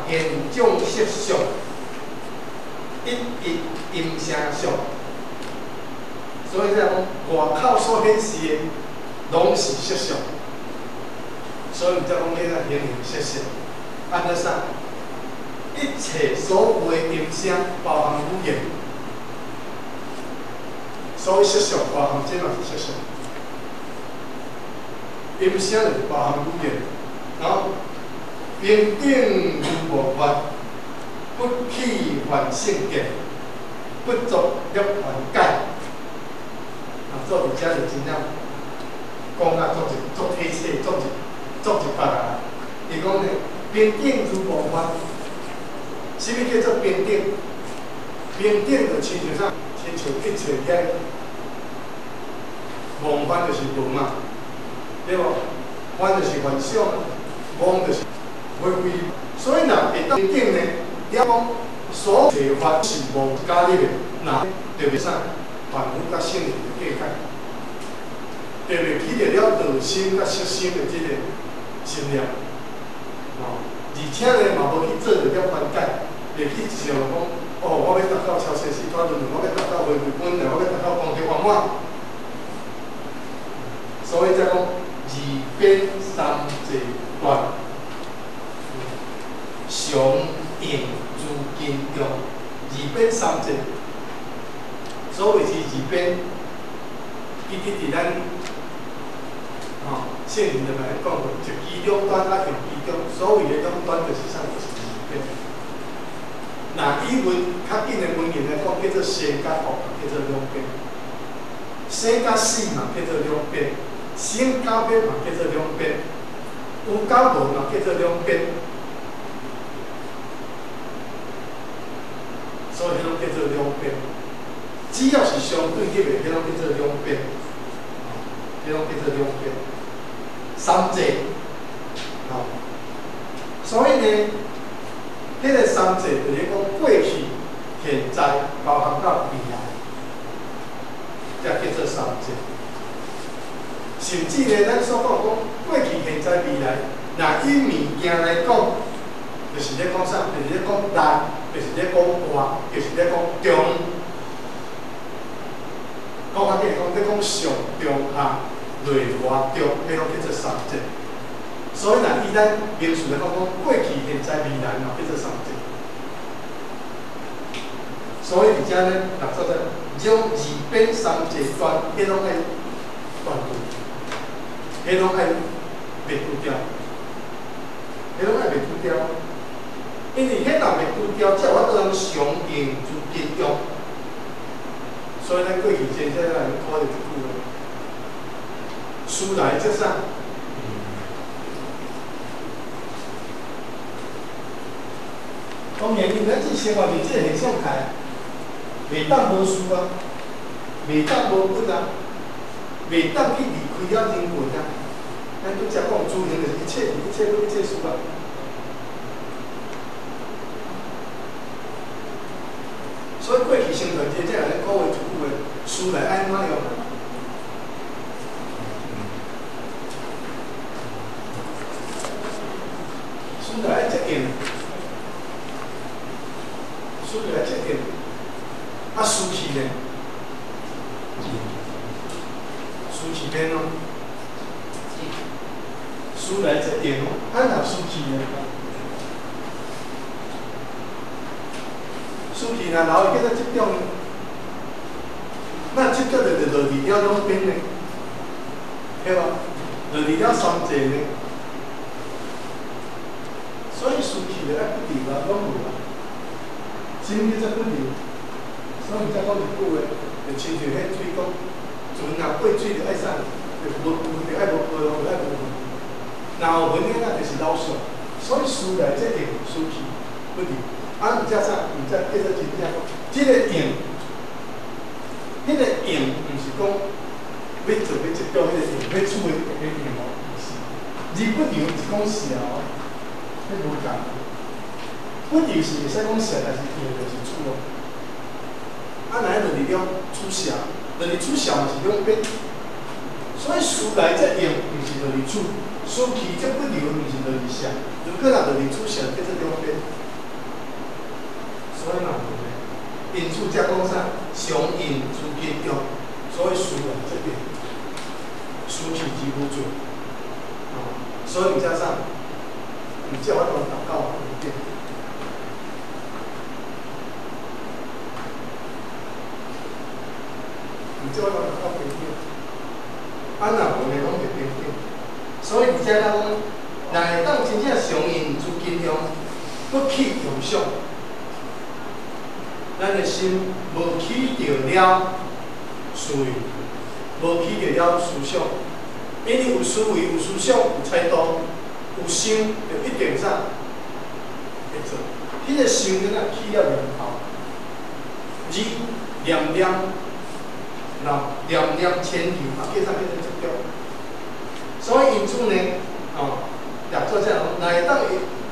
现象色相，一音声相。所以即讲外口所显示的，拢是色相。所以才讲迄个形形色色，按怎啥？一切所有的音声，包含语言，所以色相包含这嘛是色相。音声就是包含语言，然后平等如无法，不起反性见，不作了反解。做伫遮就真正讲啊，做体切，做一百啊。伊讲咧，平等如无法。什么叫做平等？平等就亲像啥？亲像一切遐妄法就是无嘛，对无？法就是幻想，妄就是违规。所以若会当平等呢，了讲所有法是无加入的，那就袂啥凡夫甲圣人的境界，就袂起着了道心甲色心的这个心念。而且呢，嘛无去做着了反解，袂去想讲，我要达到超生死法轮，我要达到回归本来，我要达到功德圆满。所以才讲二边三界观，常应诸经中，二边三界。所谓是二边，其实伫咱圣人就来讲过，就其两端啊用其中，所谓的两端就是啥，就是二边。那以文较紧的文言来讲，叫做生甲恶，叫做两边；生甲死嘛，叫做两边；生甲灭嘛，叫做两边；有甲无嘛，叫做两边。所以迄种叫做两边。只要是相对立的，迄种叫做两边，迄种叫做两边。三界，所以呢，迄个三界就是讲过去、现在，包含到未来，才叫做三界。甚至呢，咱所讲过去、现在、未来，若以物件来讲，就是咧讲啥？就是咧讲内，就是咧讲外，就是咧讲中。讲较简单，咧讲上、中、下、内、外、中，迄种叫做三界。所以若以咱明述来讲，过去、现在、未来嘛，叫做三界。所以而遮呢，读做者将二边三界观，迄种爱断除，迄种爱袂拄掉，迄种爱袂拄掉。因为迄若袂拄掉，才有法度通常应诸经中。所以咱过去真正来考虑一句话：书来则上。当然，咱这生活面这现象开，袂当无书啊，袂当无本啊，袂当去离开了人群啊。咱拄则讲主行就是一切一切本一切书啊。所以过去生存真正来考虑一句话：书来安怎用？书来责任。书来责任，啊，书气呢？书气边咯，书来责任咯，啊，若书气呢？书气若老叫做这种，那这个就落伫了两边呢，对吧？落伫了三界呢，所以书气就爱不离啊，拢无啊。什么叫做不离？所以才讲一句话，就亲像迄水讲，船若过水就爱啥？就无就爱无波浪，就爱无云。若有云个，那就是老爽。所以书来这用书气不离。啊，毋则啥？毋则叫做真正讲，这个用，迄个用，毋是讲要做要一条迄个用，要厝的迄个用哦，毋是。而不离是讲笑，迄无共。不离是会使讲笑，但是用就是厝咯。啊，若落伫了厝下，落伫厝下嘛是两边， 所以书来则用，毋是就是主；书去则不留，毋是就是写。如果若就是主写，叫做两边。所以嘛，因此则讲啥？常用资金用，所以书来则用，书去之不准。所以加上，你叫我祷告一遍。你叫我祷告一遍。啊，若无咧，拢袂平等。所以而且咱讲，若会当真正常用资金用，搁去用上，咱的心无起着了思维，无起着了思想。因为有思维、有思想、有态度、有想，就一定啥会做。迄个想在哪起了念头，字念念，然后念念牵牛，啊，叫啥叫做执着。所以因此呢，也做这样，若会当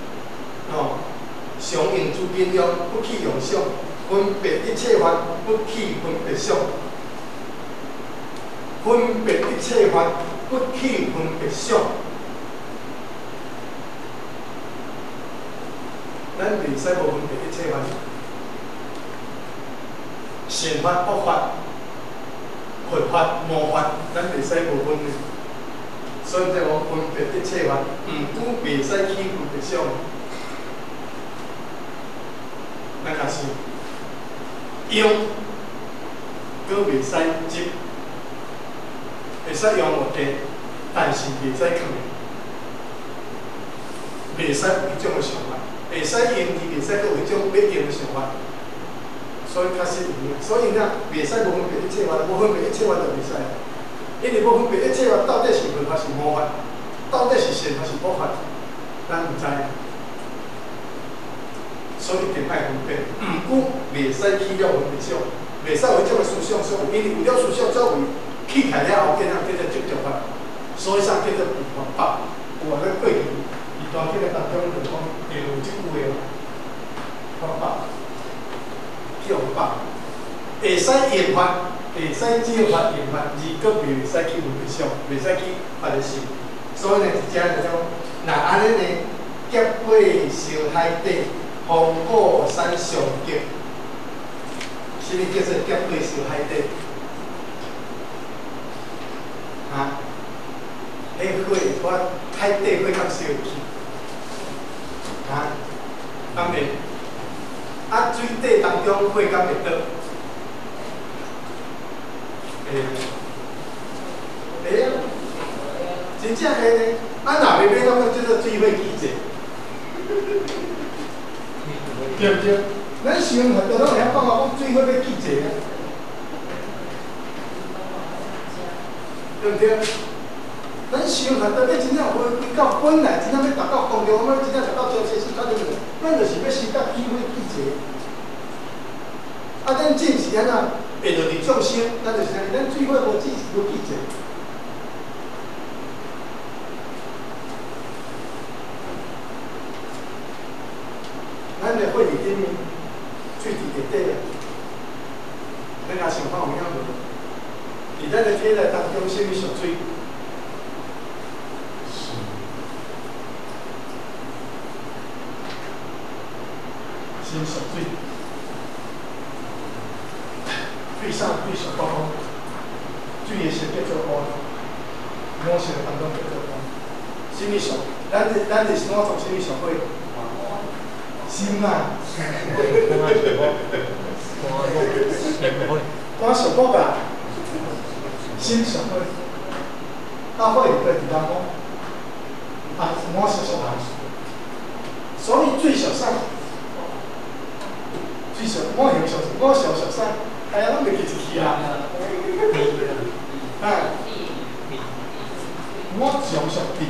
常用资金用，不去用想，分别一切法，不去分别想，分别一切法。不去分别想，咱袂使无分别一切法，善法、恶法、佛法、魔法，咱袂使无分的。所以在讲分别一切法，毋过袂使去分别想，咱假是用，佫袂使执。会使用目的，但是袂使抗议，袂使有迄种的想法，会使用伊，袂使佫有迄种要用的想法，所以较适用。所以呢，袂使无分别一切法，无分别一切法就袂使。因为无分别一切法到底是佛法是魔法，到底是善法是恶法，咱毋知。所以一定爱分辨，毋过袂使起了分别想，袂使有迄种的思想所为，因为有了思想作为。起开了后，叫做执着法，所以啥叫做疑惑法。有啊，咱过去伫大经的当中就讲，会有即句话法法，叫法，会使言法，会使借法言法，而佫袂使去分别想，袂使去法的心。所以呢，一只就讲，那安尼呢，劫过小海底，风过山上结。什么叫做劫过小海底？迄火我海底火较烧去，当然，水底当中火敢会倒？会啊，真正会呢。若袂买到，叫做水火记者，对不对？咱想很多拢会晓讲讲水火要记者啊，对不对？咱想很多，你真正回归到本来，真正要达到公共，我们真正达到交际是较重要。咱就是要时甲机会记者。咱正是安怎变做众生，咱就是安尼，咱最好无记者。咱的会议顶面，水伫下底啊，咱若想看有影无？伫咱的体内当中，什么属水？心属水，最上最上高空，水的是叫做乌，五色当中叫做乌。什么属？咱是哪种什么属火？心啊！我属木吧，心属火，火会对地方讲，我是属木，所以最小上。最小，我小三，哎呀，拢袂记一去啊！我上属地，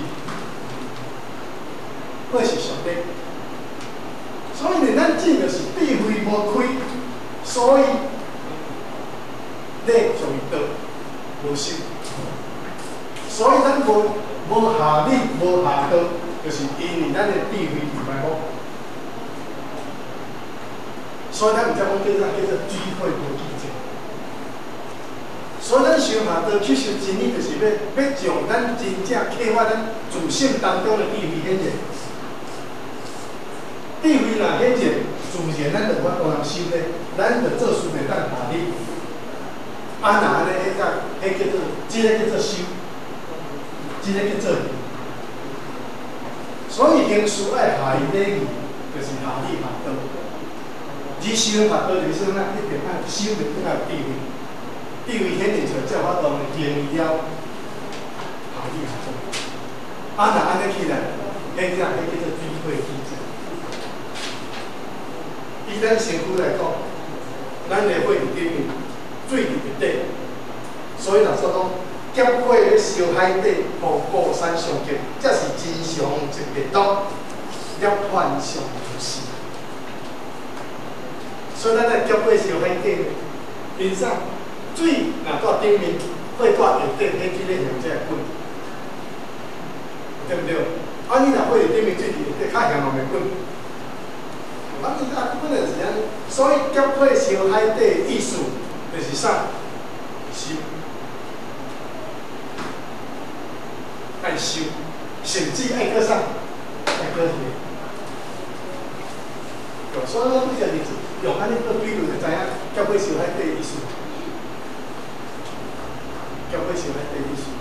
我是上帝，所以呢，咱正就是智慧无开，所以你属于道无修，所以咱无下理无下道，就是因为咱的智慧唔歹好。所以咱毋才讲叫做智慧无记者， 所以咱修下道去修真理，就是要将咱真正启发咱自性当中的智慧显现。智慧若显现，自然咱就有法度通修咧，咱就做事袂当大力。啊，若安尼，迄叫做，即个叫做修，即个叫做。所以行事爱下伊礼义，就是下理下道。而修下道就是说，咱一定爱修，一定爱有智慧。智慧显现出来，才有法度行伊了，下理下道。啊，若安尼起来，迄叫做智慧体质。以咱身躯来讲，咱的血里顶面水伫底，所以若说讲劫火咧烧海底，互高山上结，这是真常一灭毒，涅槃上无事。所以咱在劫火烧海底，因啥水若到顶面，火到下底，迄即个现才会滚，对不对？啊，你若火伫顶面，水伫下底，较险嘛袂滚。啊，你啊，本来是安尼，所以劫火烧海底的意思就是啥？修，爱修，甚至爱搁啥？爱搁学。对，所以我举个例子，用安尼做比喻就知影劫火烧海底的意思。劫火烧海底的意思，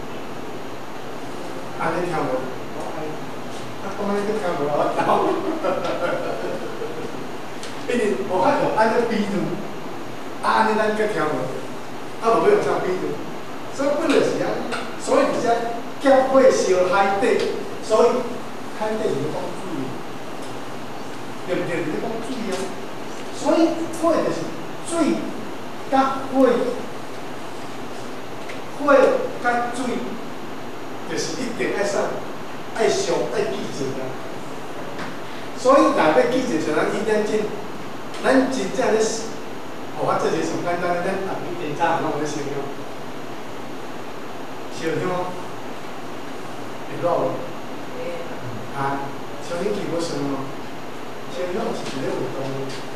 安尼听无？啊，讲安尼你听无我懂。因为无法用安尼比喻，安尼咱搁听无，无要用啥比喻，所以本来是安尼，所以而且劫火烧海底，所以海底是咧讲水，对不对？是咧讲水啊，所以火就是水甲火，火甲水就是一定爱啥，爱上爱记住啊。所以若要记住像咱以前咱真正咧，我这是上简单，咱逐日今早拢咧烧香，烧香会落无？啊，烧香气无顺哦，烧香是一个活动，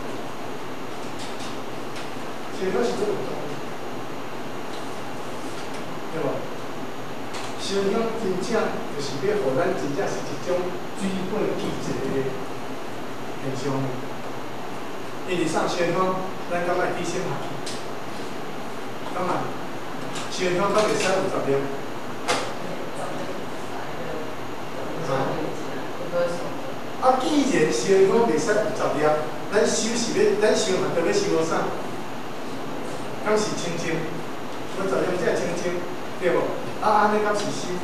烧香是一个活动，对无？烧香真正就是要互咱真正是一种水火既济的现象。因为上烧香，咱敢爱低声下气，敢爱烧香敢袂使有杂念。啊，既然烧香袂使有杂念，咱烧是要，咱烧嘛着要烧啥？敢是清净？无杂念才清净，对无？啊，安尼敢是烧？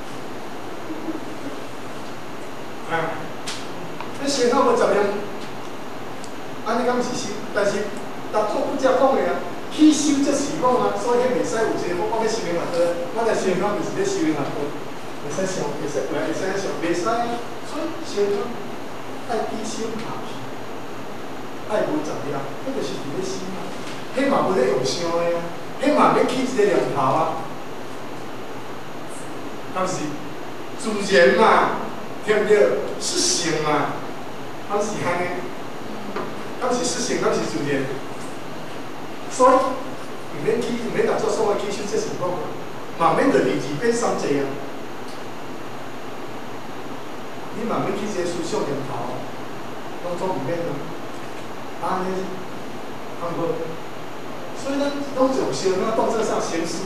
啊，咱烧香无杂念。安尼敢是修，但是达做不遮讲的啊，去修则是讲啊，所以迄袂使有一个我要修行法道，我来烧香就是咧修行法道，袂使上，袂使上，袂使，所以烧香爱低声下气，爱无杂念，迄就是伫咧修啊，迄嘛无咧用想的啊，迄嘛要起一个念头啊，敢是自然嘛，对不对？是性嘛，敢是安尼。敢是实性，敢是自然，所以唔免当作所谓起修，这是讲，嘛免着离字变三者啊。你嘛免去一个思想念头，当作唔免啊。安尼，安好，所以咱拢从烧香当作上行事。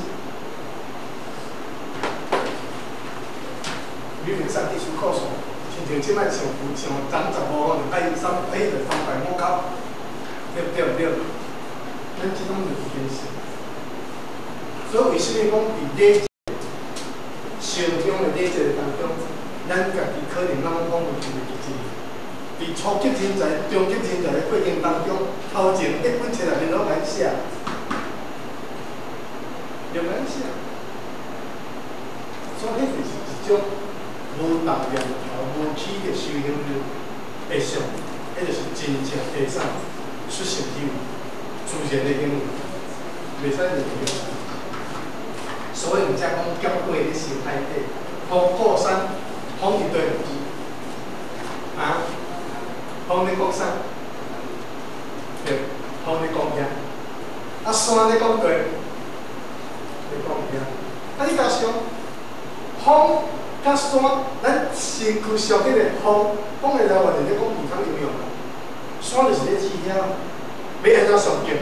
你袂使地书考数。像即摆上长10户，就爱300亩口，对不对？咱即种就是件事。所以为什么讲伫礼烧香的礼节当中，咱家己可能咱讲有一个记忆。伫初级人才、中级人才的过程当中，头前1本册内面拢来写，用来写，所以迄就是一种无动念头、无起的修行的相，迄就是真正的啥出现体位、自然的行为，袂使乱用。所以毋才讲劫火咧烧海底，放高山，放一堆啊，放咧讲啥？对，放咧讲遐。啊，山咧讲对， 讲起啊。啊，你甲想，风甲山，咱身躯上迄个风，风的来源是咧讲健康营养啊。山就是咧指遐，要安怎上健？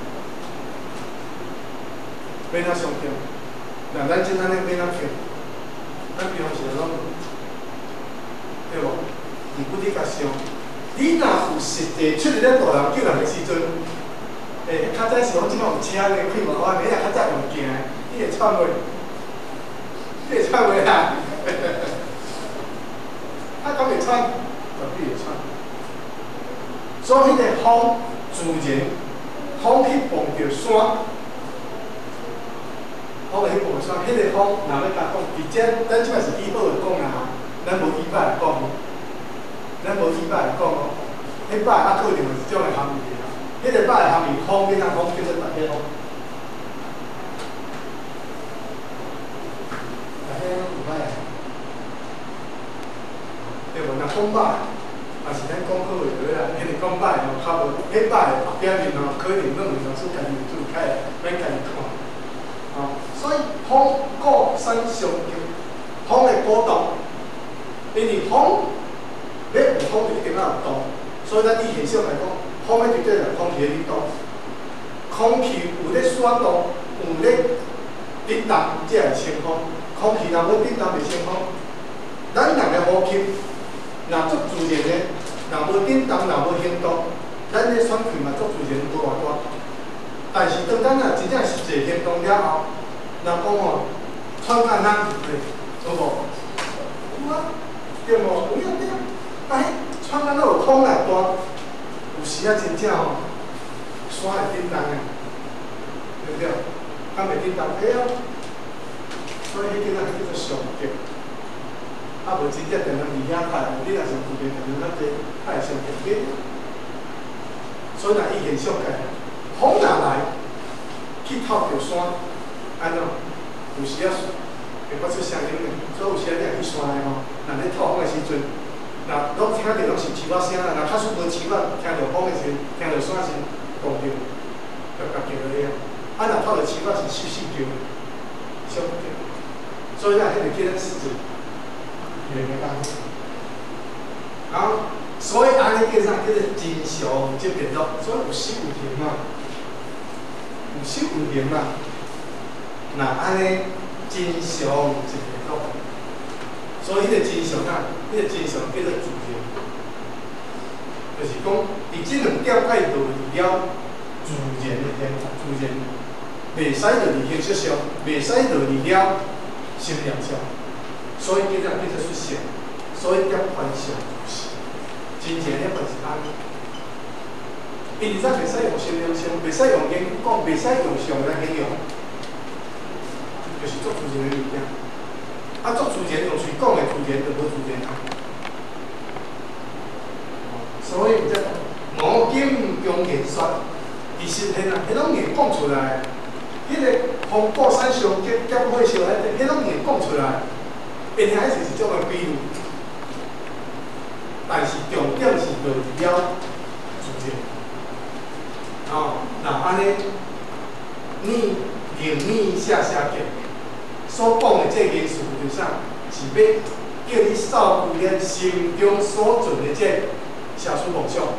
要安怎上健？那咱即咱咧要安怎健？咱平常时拢，对无？如果你甲想，你若有实地出入咧大人救人的时阵，较早是讲即摆有车咧开无弯，你若较早用行的，你会喘袂？你会喘袂啊？啊，敢会喘？绝对会喘。所以迄个风自然，风去碰着山，风去碰山，迄个风若要甲讲，而且咱即摆是以好来讲啦，咱无以歹来讲，咱无以歹来讲哦。迄歹啊，可能是一种的含义啦。迄个歹的含义，风变哪风叫做大黑风。大黑风有歹啊，对无？若讲歹。也是咱讲好话对啦，迄个讲歹吼，较无迄歹后壁面吼，可能咱有当初家己有注开，免家己看。哦，所以风固山相求，风的波动，因为风要有风就一定要有动，所以咱以现象来讲，风的绝对是空气的运动，空气有咧旋动，有咧振动，才会清风。空气若无振动，袂清风。咱人的呼吸。若足自然的，若无振动，若无行动，咱的喘气嘛足自然无偌大。但是当咱若真正实际行动了后，若讲吼喘到哪对，有无？有啊，对无？有影对啊。啊，迄喘到哪有风来大，有时啊真正吼，山会振动的，对不对？敢袂振动？会啊。所以迄个叫做上极。啊，无真正定定离遐快，你若是附近定定较济，爱上平紧。所以若以现象计，风若来，去透着山，安怎？有时啊会发出声音的，所以有时啊你若去山内吼，若咧透风的时阵，若拢听着拢是树仔声啦，若较输无树仔，听着风的时，听着山时动着，就夹叫落去啊。啊，若透着树仔是细细叫，小叫，所以咱迄个叫咱实质。然后，所以安尼叫啥？叫做真常即变咯。所以有实有形嘛，有实有形嘛。那安尼真常即变咯。所以迄个真常啊，迄个真常叫做自然，就是讲，伊即两点爱道理了自然的天，自然，袂使道理形式上，袂使道理了心念上。所以叫做出现，所以叫观想就是，真正了就是安尼。因为咱袂使用心量上，袂使用言语讲，袂使用上来形容，就是作自然的物件。啊，作自然用嘴讲的自然就无自然啊。所以即无经中言说，其实迄啊，迄种言讲出来，迄个风过山上结结火烧迄种言讲出来。因遐是一种的比喻，但是重点是道理了自然。哦，那安尼，你下结所讲的这件事就是啥？是要叫你扫除咱心中所存的这邪思妄想，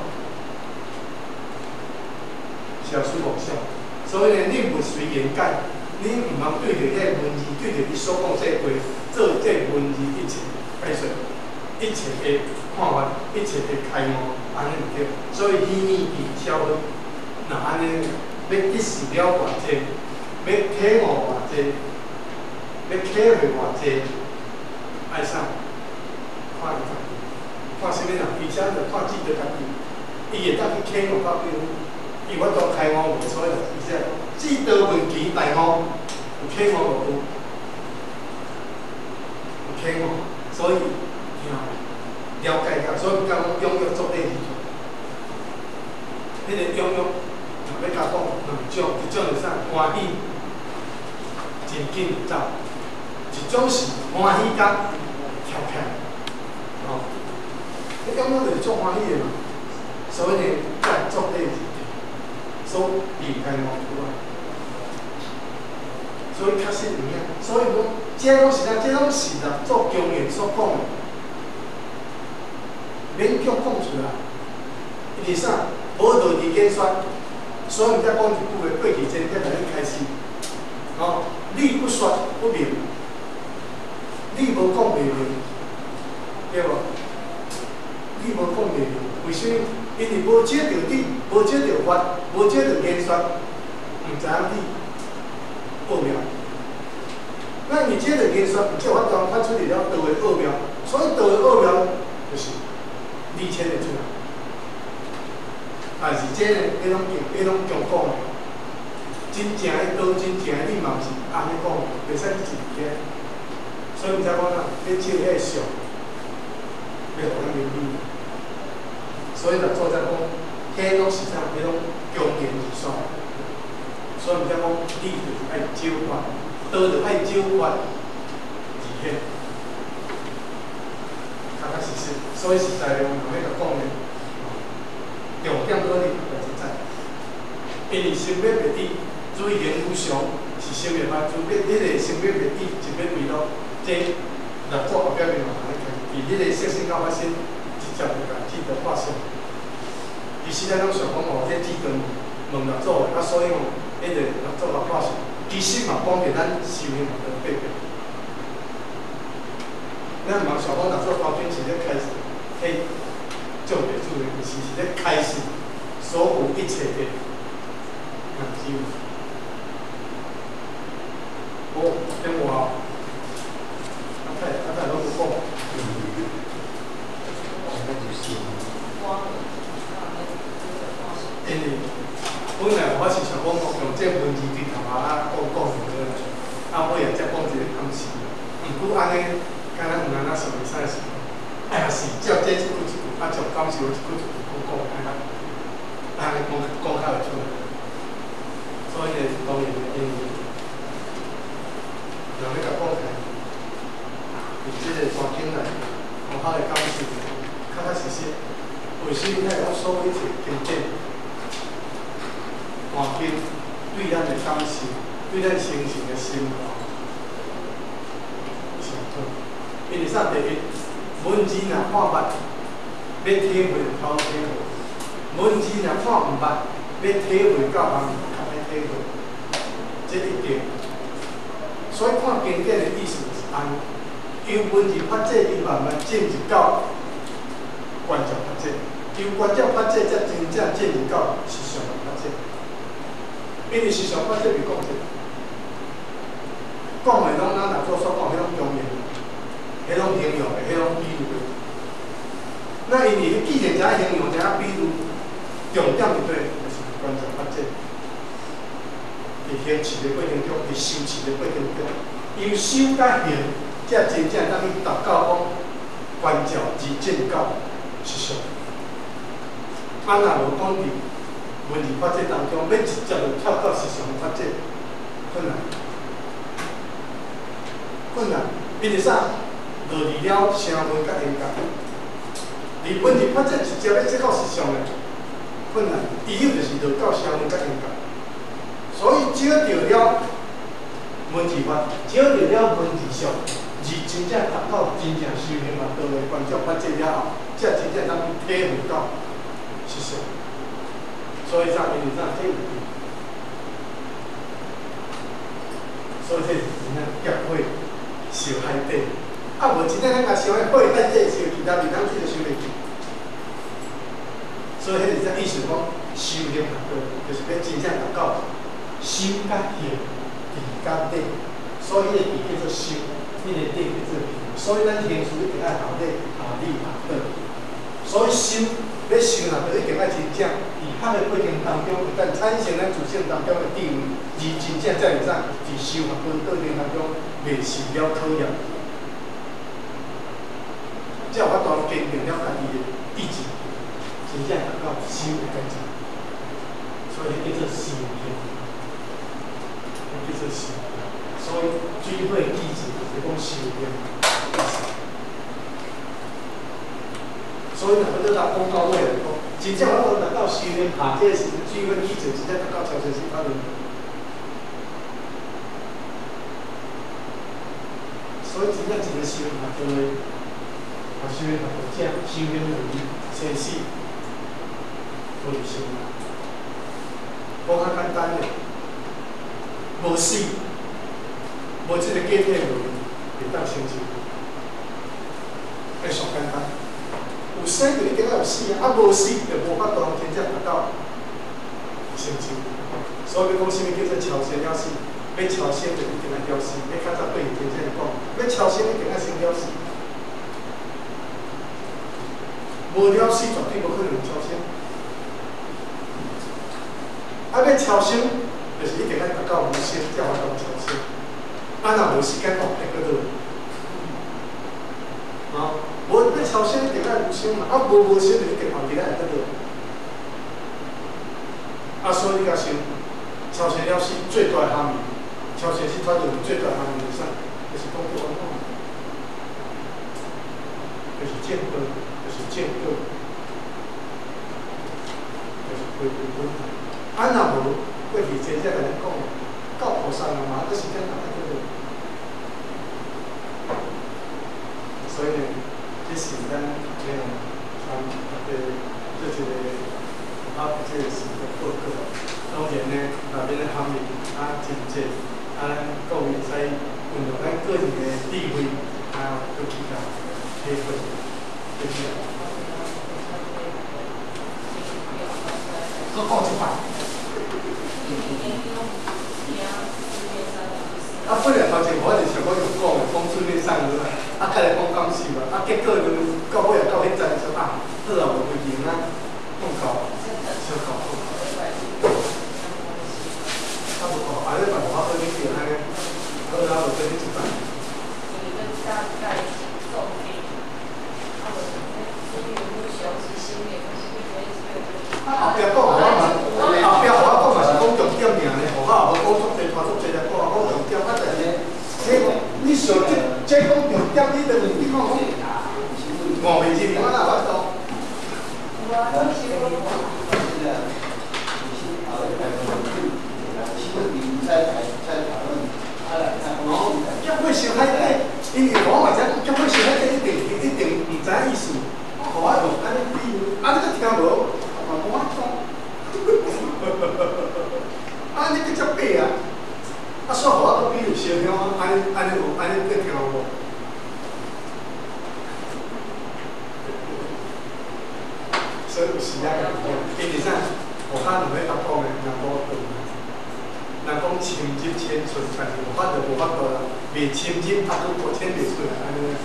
邪思妄想。所以呢，你勿随言解。你毋通对着迄文字，对着你所讲这话，做这文字一切解说，一切的看法，一切的开悟，安尼毋对。所以虚拟比超分，那安尼要一时了偌济，要体悟偌济，要体会偌济，爱啥？看伊家己，看啥物人，而且着看自己家己，伊会当去体悟到几多。伊我都开悟无错啦，而且志道问其大悟，有启悟无有？有启悟，所以了解到，所以讲永远做第二种。迄个永远，若要甲讲两种，一种是啥？欢喜，真紧就走；一种是欢喜甲跳起来。哦，你永远就是做欢喜的嘛，所以呢，才做第二。所避开我出来， 所以确实有影。所以讲，这拢是啥？这拢是人做经验所讲的，勉强讲出来。因为啥？无道理演说，所以毋才讲一句话：过去前天来开始，哦，你不说不明，你无讲袂明，对无？你无讲袂明，为什么？因为无接到你，无接到法，无接到演说，毋知影你奥妙。那你接着演说，你就法度发出嚟了道的奥妙，所以道的奥妙就是你牵得出来。但是这呢，迄种强讲的，真正的道，真正的你嘛是安尼讲，袂使自己。所以毋才讲啦，你照迄个相，要互咱明理。所以就做在讲，迄拢是啥？迄种强言而说。所以毋才讲，你就是爱照法，道就爱照法而现，确确实实。所以实在用迄个讲呢。重点在哩，就是在，因为生命袂止，注意言无常是生命法，注意迄个生命袂止，就要为了这六组后壁面嘛，安尼看，伫迄个色身到发生，直接就甲记得画上。其实咱拢想讲哦，这记得问六组的，所以哦，迄个六组来画上，其实嘛讲着咱修行嘛的背背。咱嘛想讲六组高军是咧开始，嘿。重点注意，是咧开始所有一切的眼睛。好，等我阿太拢有讲。因为本来我是想讲用这文字对头啊讲尾也才讲一个感事。毋过安尼，敢若毋安那想袂使是。哎呀，是照这一句。啊，从感受一句一句讲，安尼讲较会出来。所以呢，当然因为让你甲讲起来，以这个环境内，好好的感受，确确实实，为什么咱所有一切经典，环境对咱的感受，对咱形成的生活，上好。因为啥？第一，文字若看捌。要体会就好体会，文字若看毋捌，要体会到人较歹体会，这一定。所以看经典的意思就是安尼，由文字发展，伊慢慢进入到观照发展，由观照发展，才真正进入到思想的发展。因为思想发展袂讲这，讲的拢咱若做所讲迄种经验，迄种形容的，迄种比喻的。那因为既然知影形容，知影比如，重点就对，就是观察发展。伫行持的过程中，伫修持的过程中，由修甲行，才真正当去达到讲观照而进到实相。啊，若无讲伫文字发展当中，要直接就跳到实相发展，困难。困难，因为啥？落离了声闻甲因果。而文字发展直接要接到实相的困难，伊有就是落到声闻甲因果，所以少着了文字法，少着了文字上，而真正达到真正修行嘛，道的观照发展了后，才真正当去体会到实相。所以啥？因为啥？体会，所以这是真正结会烧海底。啊，无真正咱甲烧迄火海底烧，其他面咱去就烧袂起。所以，迄是只意思讲，修行达到，就是要真正达到修甲行，地甲底。所以，迄个地叫做修，迄个底叫做行。所以，咱行事一定爱下底、下理、下道。所以修，要修呐，就一定爱真正伫学的过程当中，有咱产生咱自性当中的智慧，而真正才会啥，伫修学跟道程当中未受了考验。才有法度坚定了家己的意志，真正达到修的境界。所以叫做修行，叫做修。所以最好的意志就是讲修行。所以若要达讲到尾来讲，真正法度达到修行下这个是最好的意志，真正达到超生死法轮。 所以真正一个修行学做诶，修行学者修行为先死，无入心啦。讲较简单诶，无死，无即个假体为会当成就，迄上简单。有生就一定要有死啊，无死就无法度真正达到成就。所以要讲啥物叫做超生了死？要超生就一定要了死。要较早对天真讲，要超生一定要先了死。无了死绝对无可能超生。啊，要超生就是一定要达到无生，才有法度超生。啊，若无时间讲，会搁倒？啊，无要超生一定要无生嘛，啊无生就一定后日会搁倒。啊，所以你甲想，超生了死最大的含义，超生是团队最大的含义是啥？就是讲叫安怎？就是见光，就是见光，就是归本。啊，若无过去真正来讲，到菩萨了嘛，这时间哪会搁倒？所以呢，这是咱这样这个这个是个报告。当然呢，内面的含义真济，各位使运用咱个人的智慧，去比较体会，就是搁讲一摆。本来头前我就想讲用讲出面上了啦，再来讲感受啦，结果就到尾到迄阵说好啊，无规定啊，讲到小搞好。差不多，你办法好你就安尼，好啦，就跟你一办。后壁讲我嘛，后壁我讲嘛是讲重点尔呢，我也无讲足济，拖足济来讲，讲重点，但是你想这讲重点，你就你讲5袂入，我哪法度？结婚生海底，因为我嘛知结婚生海底一定唔知意思，我用安尼比喻，你个听无？嘛无法讲，你个只白啊！煞互我比喻烧香，安尼你听无？所以有时啊，因为啥？我较两个答讲的，人无对。人讲深入浅出，但是无法度啦，未深入都无浅袂出来安尼。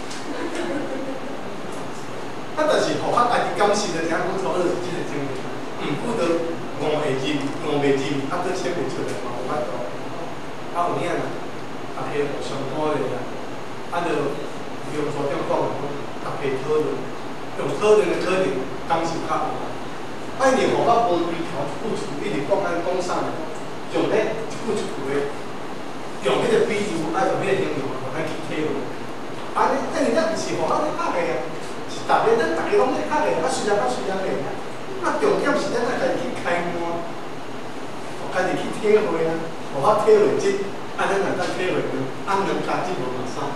但是互我家己感受着，听讲超20真个经历，过得5会入，5袂入，搁浅袂出来嘛，无法度。有影啦，大家互相鼓励啦，就用所长讲的，大家讨论，用讨论的可能感受较有。因为互我无规条不处，一直讲啥呢？用咧一句一句的，用迄个比喻，用迄个形容，去体会。你咱毋是互我咧拍个啊，是咱大家拢咧拍个，虽然个，重点是咱家己去开满，家己去体会啊，互我体会即，咱若当体会能加进无嘛啥？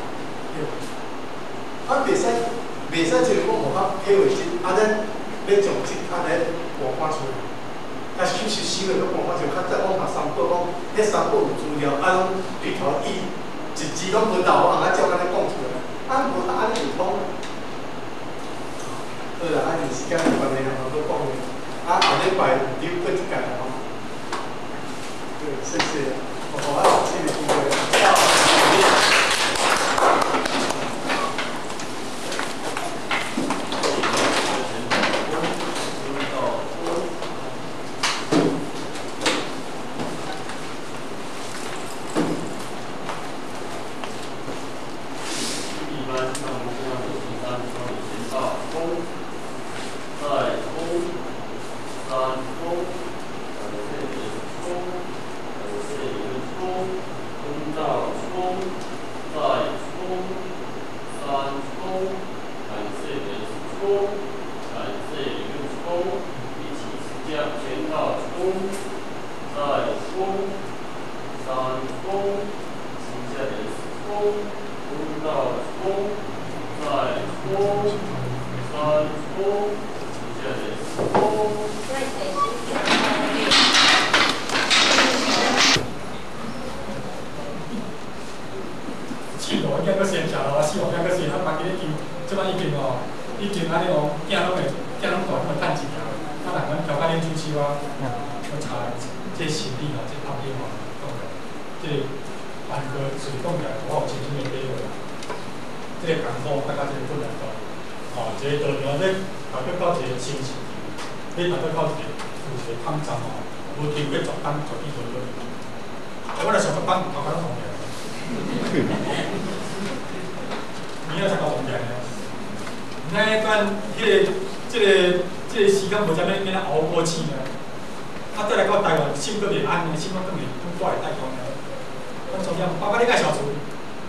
袂使就是讲互我体会即，咱要从即来活翻出来。其实想的个办法就较早往下三步讲，迄三步有资料，拢对头一字拢无漏，照安尼讲出来，无安尼就通。好啦，时间有关系啦，我讲咧，下礼拜留过一届吼。对，谢谢，我谢谢诸位。 3公，剩下的是公。 四路应该搁先下咯，四路应该搁先，啊，别个已经，即摆已经哦，已经安尼哦，囝拢会大，拢会趁一条，啊，人阮调到恁主手啊，我查这行李哦，这后边哦，讲个，这万哥随讲起来，我有亲身的体会啦。这个艰苦，大家这个困难度，哦，这个道场咧，大概到一个星期，你大概到一个探站哦，无抽过10单，绝对无用。我来上10单，头壳拢痛起来。你要才搞重点呢？那段这个时间无啥免熬过去呢？啊，再来到台湾，心搁袂安呢，心搁更袂更怪带讲呢。我重点，爸爸你介绍出，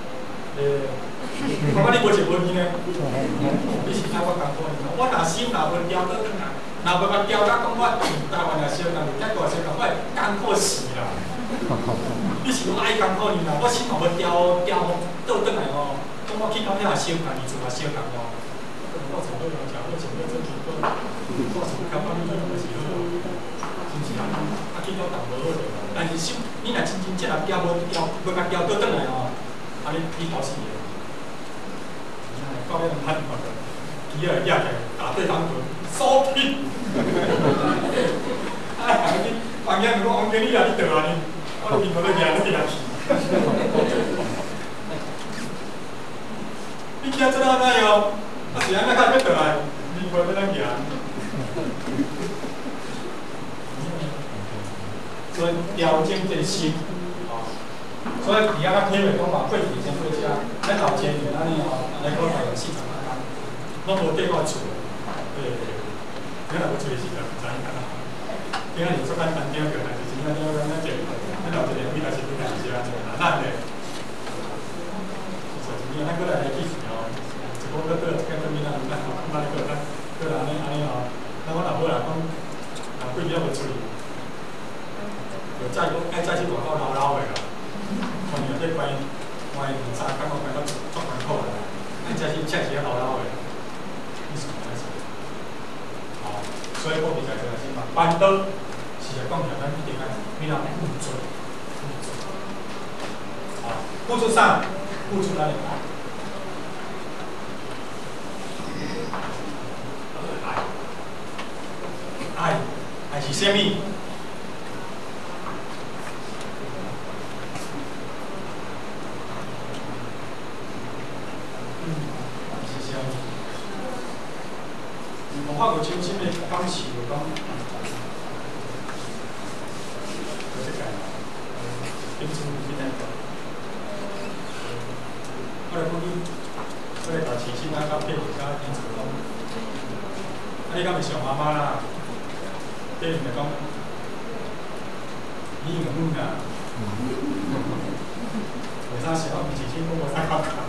爸爸你无一无二呢？你是太我艰苦呢？我若心若无调倒转来，若无甲调甲讲我台湾也小干，结果小干，我艰苦死啦！你是讲爱艰苦呢啦？我心若无调倒转来吼，讲我去到遐小干，伊做啊小干吼，我找到人家，我找到这几个，我是感觉你这个是好，是不是啊？啊，去到淡薄好着，但是心你若真正若调无甲调倒转来吼，啊你搞死个。到尾人拍电话个，伊个压起来打对方拳，手拼。哎，房间如果房间你啊，你倒啊你，我面头咧压你压去。你惊做哪哪样？啊是安尼较要倒来，面头要咱压。所以调整这心，啊，所以你要体会讲话，过去先过遮，咱头前面安尼哦。来讲台湾市场啊，拢无对我厝，对，你若要厝的时阵，知影干哪？今仔日做咱单点个，但是真正咱这，咱老一个几来是几来是安尼啦，咱咧，所以咱过来来记住哦，一个个个跟面咱咱个咱安尼哦，咱我若好啦，讲啊几年无出去，就再去外口捞个啦，看你这关2、3工我感觉足艰苦啦。你才是老的，你是怎么好，所以我比较这个是嘛，板凳是来讲起来，咱一定要你若付出，啊，付出啥？付出咱的爱是啥物？我有亲身的感受，讲，就是讲，平时现在，我来讲你，我来把亲身啊，甲配合甲因做讲，啊，你敢会想妈妈啦？对面讲，你用母啦，为啥想我亲身我无啥感觉？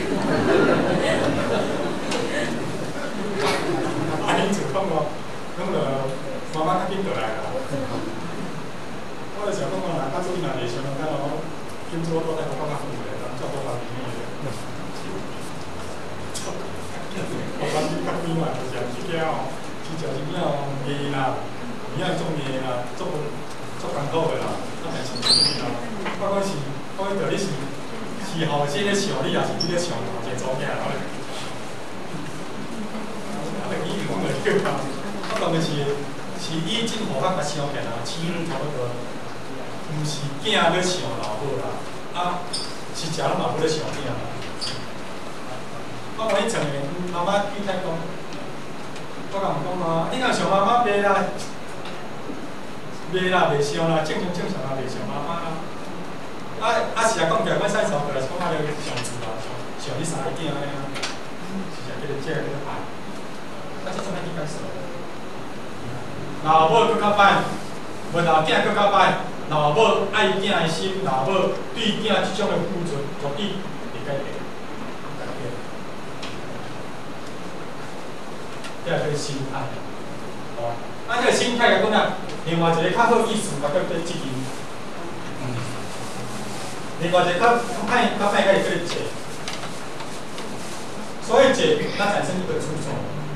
啊，因做讲哦，讲着慢慢较紧倒来啦。我就想讲哦，若当初伊若袂想讲哦，今次我倒来我感觉好个，咱照顾方面个。我讲你较远嘛，就是真正哦，真正哦，硬啦，硬做硬啦，做艰苦个啦，啊，但是啦，我讲是，我讲着你是后生咧想，你也是你咧想头一个组囝啦。我讲的是以政府较相片啊，钱差不多，毋是囝咧想老母啦，啊是食拢嘛要咧想囝啦。我讲你像个妈妈记在讲，我甲伊讲啊，你若想妈妈袂啦，袂啦，袂想啦，正常啦，袂想妈妈啦。啊是啊，讲起来，阮细时候就是讲啊，上厝啦，想你3个囝安尼啊，是啊，这个爱。但是怎么去解释？老母更较歹，无老囝更较歹。老母爱囝的心，老母对囝这种的付出，绝对会改变。这个心态，哦，啊，这个心态来讲啊，另外一个较好意思，甲叫做积极。另外一个较歹，甲会做。 所以这它产生一个主轴。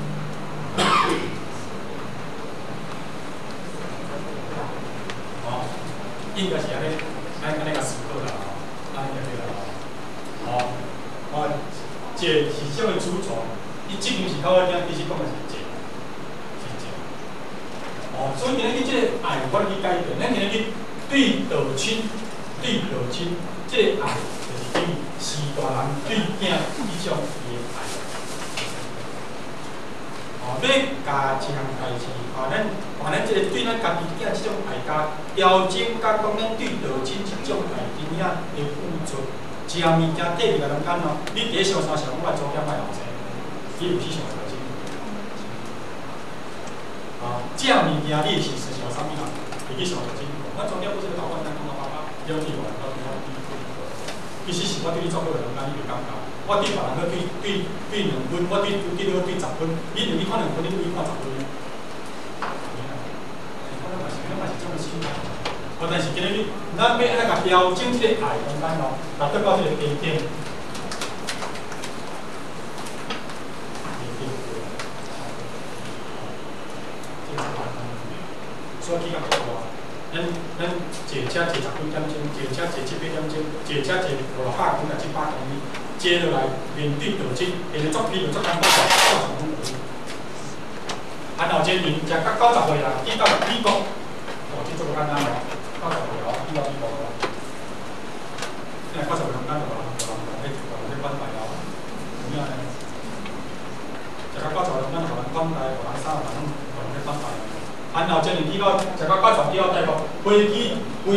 哦，应该是安尼，安尼个思考啦，安尼个对啦。哦，哦，这是什么主轴？伊即边是靠我讲，其实讲的是这，是这。哦，所以今日这个爱，我去改变。咱今日对父亲，对父亲，这个爱就是对士大人对囝迄种伊的爱。哦，要加一项代志，咱这个对咱家己囝这种爱，加调整，甲讲咱对父亲这种爱，真正会付出。食物件缀起来拢简单，你第一上3项，我来做点卖后生，你有4项条件。啊，食物件你是实行啥物人？第一项条件，我从了不这个老板单讲到爸爸，了对我，到对我对。其实是我对你做好个人讲，你就感觉。我对别人个对2分，我对你个对10分，你2看2分，你对伊看10分。我嘛是这种心态。但是今日咱要安尼甲调整即个爱，简单咯，达到即个边界。所以去甲国外，咱坐车坐10几点钟，坐车坐7、8点钟，坐车坐500公里、700公里，坐落来面对道境，下日作批就作简单90分可以。然后这人食到90岁啦，去到美国，这做简单咯。90岁哦，去到美国咯。因为90岁简单就人咧管牌咯，有影咧。食到90岁简单就人管牌，人30万人咧管牌。然后这年去到食到90岁去到泰国，飞机哦，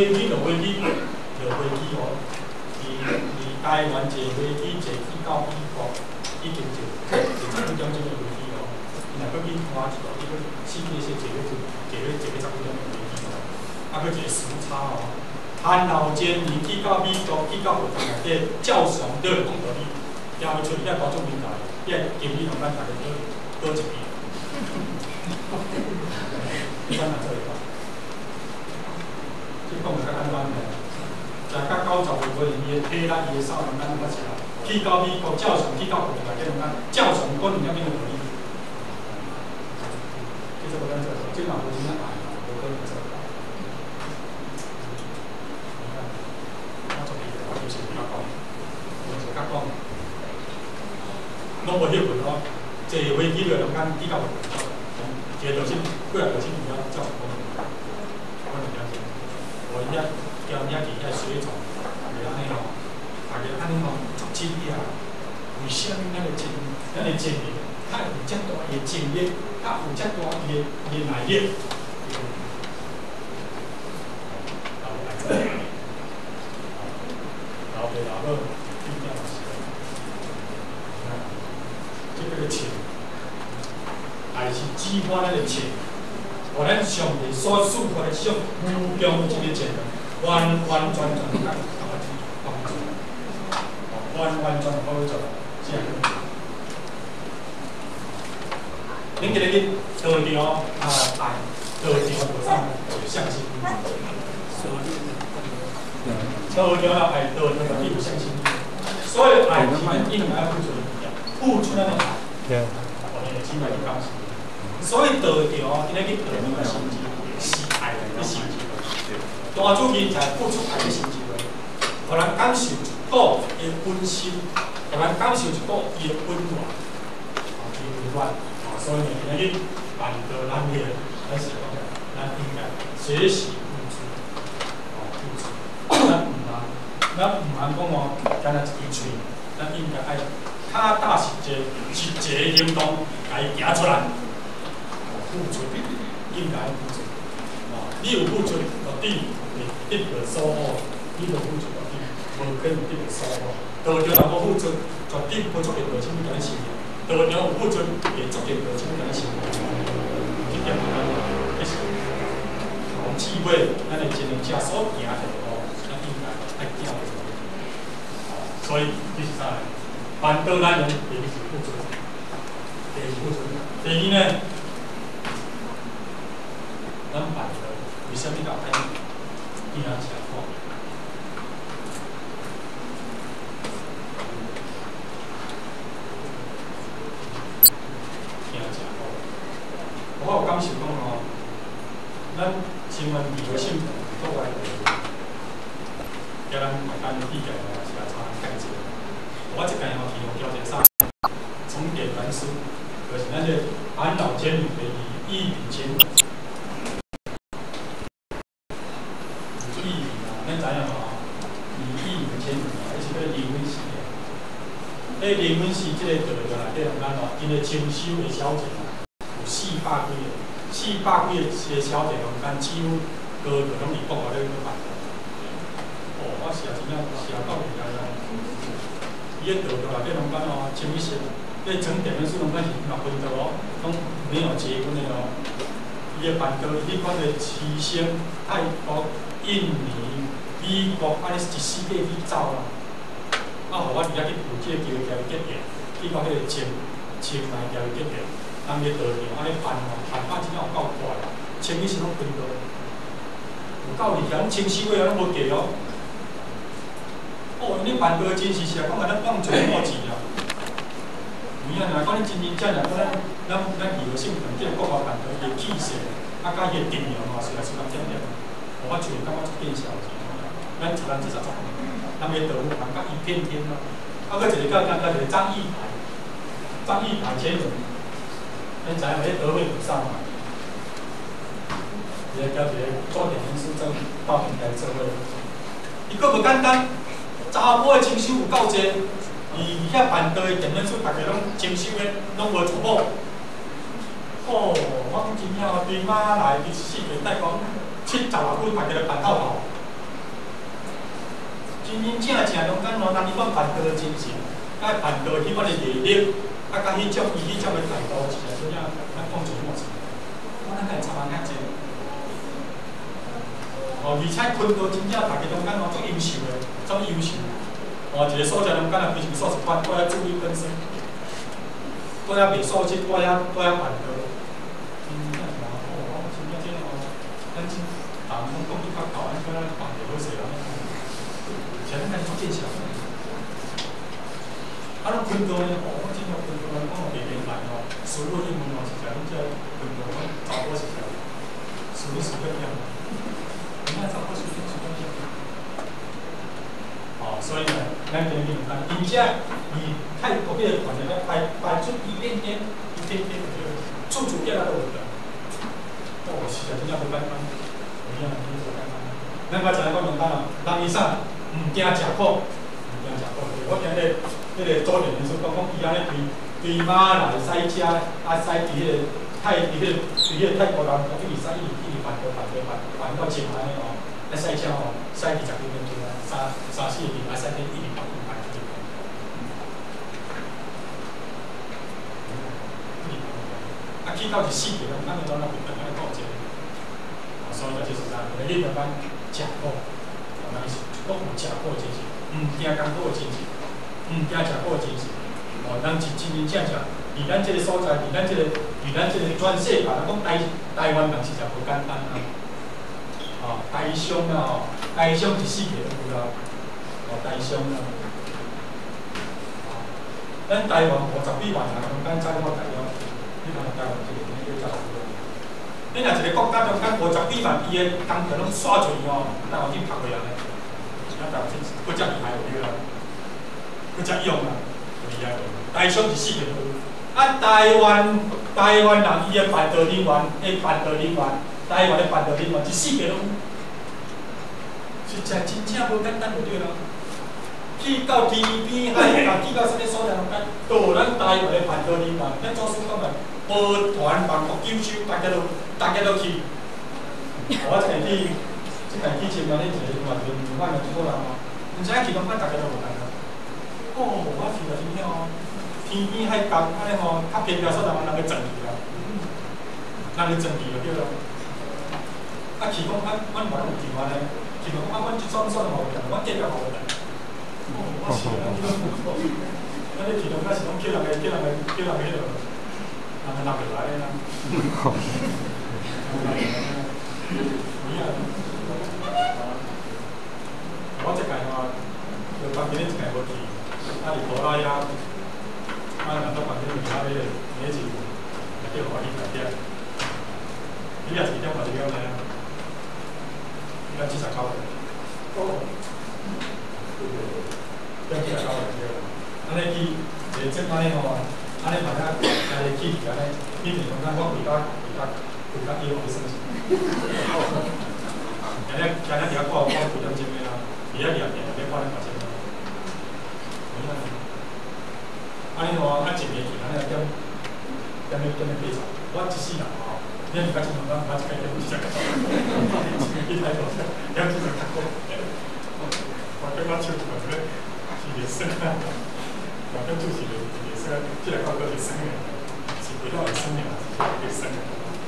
台湾坐飞机坐去到美国，已经坐10几点钟的飞机哦。然后去看一个，伊个4天先坐10几点钟的飞机哦。啊，佫一个时差哦，然后前年去到美国，去到学堂内底，照常都会讲道理，也会出遐高种平台，遐经理同咱大家多一遍。你怎样做法？即讲就较简单个，食到90岁可能伊个体力、伊个少年咱较食，去到美国照常去到学堂内底拢咱照常讲2点钟就可以。即个无咱做，即嘛无真正爱，无可能做。拢无迄份咯，坐飞机就2天去到，一个就是过来就是比较照顾我2点钟，我遐叫遐其遐水虫，就安尼吼，大家安尼吼足亲热，为什么咱的情，咱的情力，较有遮大个情力，较有遮大个耐力？老爸老母。这个情，爱是激发咱的情，互咱上帝所赐予的这种无穷这个情，完完全全甲帮助，完完全帮助，这样。恁今日得着爱，得着就啥？就相信。得着了爱，得着就有相信。所以爱是咱应该付出的。付出咱的爱，我们的起码去感受。所以得着，今日去得着个成绩，是爱的成绩。大主人才付出爱的成绩，互人感受一股伊的温馨，互人感受一股伊的温暖，伊的温暖。所以今日办得咱个，咱是讲，咱应该学习付出，付出。咱唔通讲哦，干那一支嘴，咱应该爱。较踏实一个行动，来行出来，付出，应该付出。你有付出，就对会得到收获；你无付出，就对无可能得到收获。得着若无付出，绝对不足以得到什么样的成就；得着有付出，会足以得到什么样的成就。这点咱一是从智慧，咱的前人者所行的路，咱应该爱行的。所以这是啥？办得咱人第一是付出，第二呢，咱办得为什么要爱伊人吃苦？ 吼，咱新闻比较幸福，国外叫咱买单地价是来查解释。我即间吼提供交一个啥？重点传输，就是咱个安老监护的义务监护。义务啊，咱知影无？义务监护啊，迄是个离婚时的。迄离婚时即个道理内底，咱吼，因个征收的小姐有400几个，400几个小姐，咱几乎个个拢伫国外咧去办。哦，我是真正是到厉害啦！伊个道理内底拢讲哦，清一色，迄整点的是拢讲是6分钟哦，拢没有结婚的哦。伊个办道，迄款的七星、泰国、印尼、美国，安尼一世界去走啦。啊，互我伫遐去有即个机会交结缘，去到迄个清迈交结缘，人个道场安尼办吼，办法真正有够快，清一色拢分道，有够厉害，拢清收的拢无价哦。哦，因咧办道真是讲甲咱放钱莫钱啊！有影若讲你真正若讲咱艺术性团即个国外办道伊个气势，啊，甲伊个阵容吼，实在是讲点点，我就感觉足见效。咱一人至少10年。他们的德务行甲一片天咯，啊，搁一个叫一个张义牌前人，咱知影迄德惠有啥嘛？一个叫一个做电影师证到平台做伙，伊搁无简单，查某的征收有够济，伊遐办道的电影师，大家拢征收的拢无全部。哦，我讲真正对马来第4个代讲70多几，大家来办透透。真正拢讲喏，人伊讲办道真是，甲办道迄款的业力，啊，甲迄种的态度，是真正咱讲做莫错。我咱会差蛮较济。哦，而且昆道真正大家拢讲喏，足优秀的，足优秀。哦，一个所在拢讲啊，规个数值班都要注意分析，都要袂数值，都要办道。真正哦，真正这哦，咱真人拢讲得较高，咱讲咱办得好势啦。咱看足见效。啊，咱昆道呢，哦，我真正昆道呢，讲袂明白哦，输入英文哦，是讲这昆道讲查某是条，输入是不一样。你看查某是不一样。哦，所以呢，咱今日看，而且以泰国迄个团队摆出一点点的处处变来都有的。哦，是啊，真正不简单，有影真不简单。咱刚才讲简单啊，人医生。唔惊食苦，唔惊食苦。我听迄个主任说讲伊安尼对马来西车，啊西伫迄个泰国人，一直西一直办到前安尼哦，啊西车哦，西20几分钟啊，3、4个啊西天一直办。啊去到14个，咱们都那边安尼搞者，所以就是啥，你台湾食苦，咱是。讲有食苦的精神，唔惊艰苦的精神，唔惊食苦的精神。哦，咱是真正，伫咱这个所在，伫咱这个全世界，讲台湾人是真无简单啊。哦，台商啊，哦，台商一4个都有啦。哦，台商啊。咱台湾50几万人，咱早我台了，你看台湾这个叫啥？你若一个国家中间50几万，伊个工课拢刷出去哦，台湾去拍过来咧。佫遮厉害有对啦，佫遮勇啦，厉害。台商是4个都有。啊，台湾人伊个办道人员，台湾的办道人员是4个都有，实在真正无简单就对啦。去到天边海角，去到啥物所在，都咱台湾的办道人员，咱祖师讲的，无团万国九州，大家都去。我一个去。即个去前面迄一个话，就5万人几个人哦，唔知影去拢班大家都无同啊。哦，我去了真正哦，天边海角安尼吼，较偏僻所在人个整去啦，人个整去就对咯。啊，去讲阮有去话咧，去讲阮一算无有，阮计较无有。哦，我是啊，咱咧去讲那是讲叫人个迄个，人个来啦。我即届吼，就当今日即届无去，啊，伫拖拉呀，啊，人到当今日其他迄个钱，叫互我去台点。 你也是点嘛，就了来啊，你讲79个。哦。点79个对啦。安尼去，即安尼吼，安尼嘛咱家己去安尼，比平常咱我回家伊会算是。今日伫遐挂5点钟的啦，伫遐练练，要挂2点钟。安尼吼，一年去，安尼点8场，我一世人吼，你如果真能我一摆点50个，你睇到点几场读过？我跟我手我这是热身啊，我跟就是热身，即个讲个热身的，是回到热身的，热身的。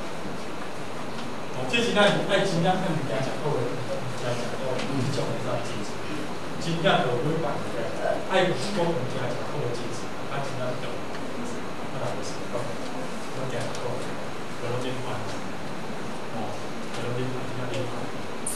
哦，这是咱爱真正看物件食好的，来食到种的在精神，真正就每办个爱讲物件食好的精神，啊真正就。我是讲，我讲过，有点烦，哦，有点烦，有点烦。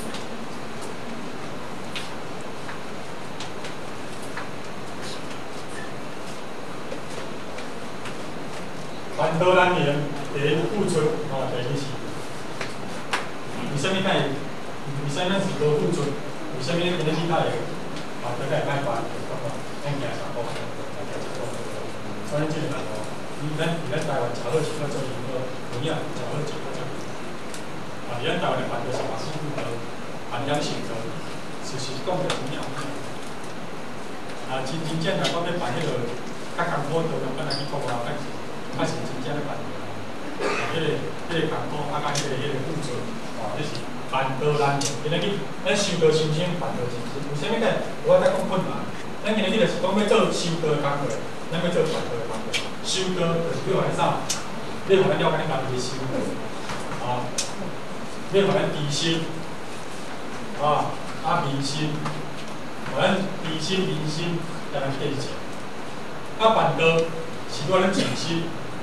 反倒咱连付出，哦，第一是，为什么咱为什么咱是无付出？为什么今日其他会啊，大家卖办，咱行上步，所以这个哦。咱台湾食好食到做研究，有影食好食到做。啊，咱台湾的饭就是把师傅的营养性的，是讲着真样。啊，真正来讲要办迄个较艰苦，就用咱来去国外，较是真正咧办。啊，迄个艰苦，啊，甲迄个付出，哦，这是办到咱。今日去咱修道修身，办到真身。为啥物解？我在讲困难。咱今日去就是讲要做修道的工作，咱要做办道的工作。修道就是要来啥？你互咱了解咱家己的修，啊，你互咱知心，啊，明心，互咱知心明心，才能见性。啊，办道是要咱静心，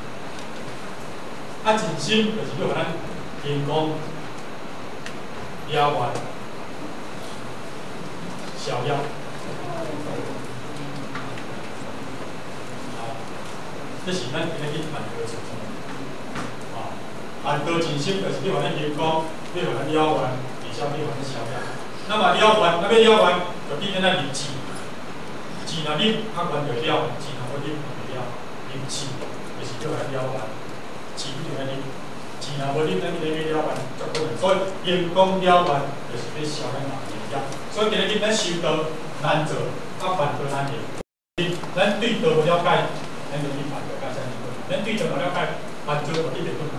啊，静心就是要互咱天公、妖怪、逍遥。这是咱今日去办道的初衷，啊，办道真心就是要互咱天公，要互咱妖怪，而且要互咱逍遥。那么妖怪，那要妖怪，就必须咱入气，气若入，啊关就了；气若无入，就了。入气就是要互咱妖怪，气必须咱入，气若无入，咱今日妖怪就可能。所以天公妖怪就是要逍咱人妖。所以今日咱修道难做，啊办道难做。咱对道无了解，咱就去办道。咱对道无了解，办道就一定困难。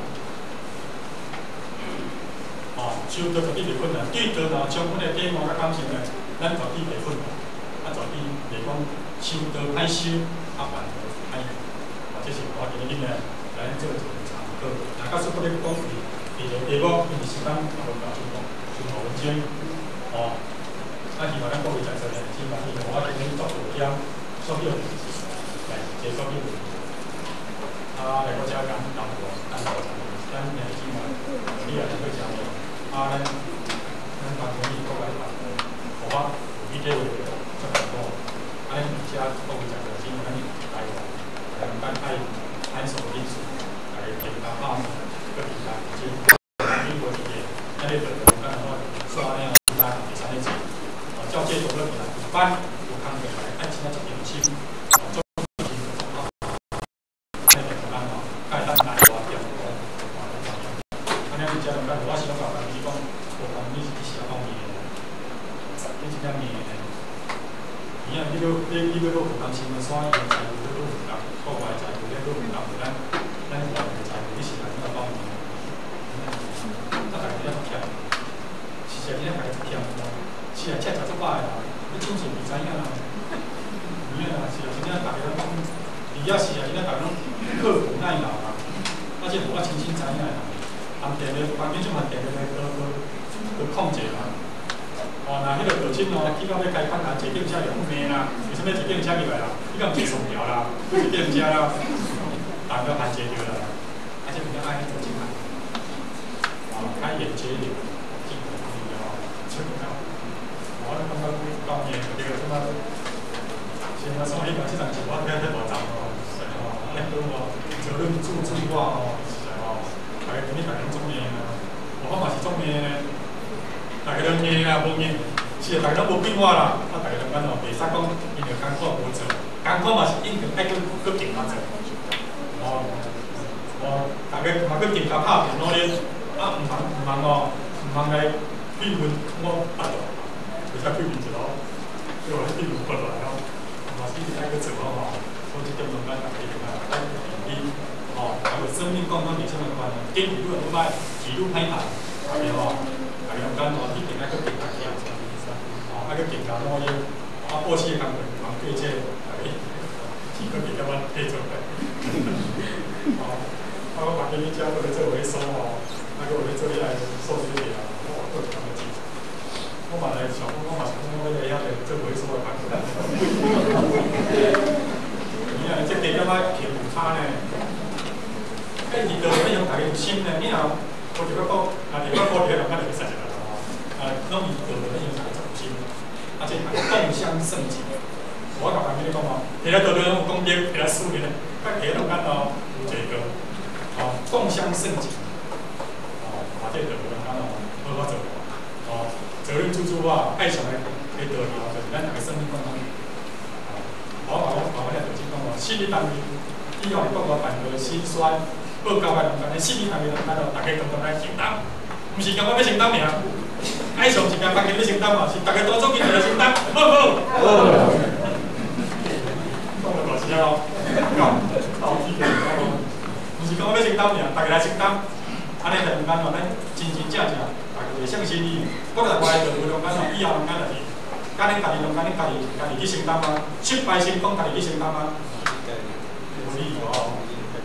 哦，修道就一定困难。对道若充分的体悟甲感情咧，咱绝对袂困难。啊，绝对袂讲修道歹修，啊办道歹用。啊，这是我今日咧来做一个参考。大家说不咧讲题目，因为时间也无够就5分钟。哦，啊，希望咱各位在座咧，希望我今日做到点所有来结束这个。啊，来我遮讲淡薄，咱也希望你也能够讲的。啊，咱办公室各位办公，好啊，有机会做更多。啊，咱遮各位在座希望咱台湾，咱爱手艺术，来健康好，个平台即美国这边，咱咧做咱话刷呢，咱第三个字，交接做个平台，班有康平台，按其他这边去。你要负担新的山，伊财务都负担，国外财务咧都负担，咱外面财务你是来怎么帮忙？大家要欠，是实际上大家欠，是啊，欠10足摆啦，你真是唔知影啦。有影啦，是啊，真正大家拢，伊也是啊，因为大家拢刻苦耐劳啦，而且我亲身知影啦，含电的环境种含电的都控制啦。哦，那迄个道亲哦，去到要开发啊，坐电车用命啦，为什么坐电车入来啦？你敢坐上桥啦，坐电车啦，大家限制着啦，而且比较爱迄个进来，哦，开眼界一点，进来哦，出来哦，我感觉到年这个他妈，现在上一讲这场情况，不要太夸张哦，是哦，很多哦，责任注重化哦，是哦，还有你百人中年啊。 种诶，大家拢硬啊，无硬，是大家拢无变化啦。啊，大家拢讲哦，袂使讲因着艰苦无做，艰苦嘛是应该爱搁劲啊做。大家嘛搁劲甲拍拼努力，啊，毋通来比分我巴肚，袂使比分一路，因为比分不来哦，嘛是一直爱搁做吼。所以这点中间大家爱注意。哦，还有生命共同体这么关，经济愈来愈歹，记录歹看，大家吼，大家讲吼，一定爱去健康养生，哦，爱去健康努力，啊，过去的工作忙对这，大家几个比较晚配做的，哦，啊，我把给你讲，我来做回收哦，那个我来做你来收水的啊，我做他们记，我嘛来想，我嘛想我来遐来做回收的工作，你啊，这地点仔挺差呢。哎，你个要用大家有心呢，你若我就讲，啊，如果高铁人咱就会使一个啦吼，拢以个要用大家有心，啊，这共襄盛举。我甲朋友讲哦，其他道理拢有功德，其他输赢，甲其他人讲哦，有一个，哦，共襄盛举，哦，啊，这道理人讲哦，好好做，哦，责任处处啊，爱上来去道理哦，就是咱大家生命共同体。我遐就讲哦，心理单位以后讲我办个心酸。报交代人间，四年单位人间哦，大家共同来承担，毋是讲我要承担尔，爱上一件别个要承担嘛，是大家多做起来来承担，好无？好。讲个大事哦，到底毋是讲我要承担尔，大家来承担，安尼人间哦，咱真真正正，大家会相信你，我来话就会人间哦，以后人间就是，甲恁家己人间，恁家己去承担啊，失败成功家己去承担啊，无理哦。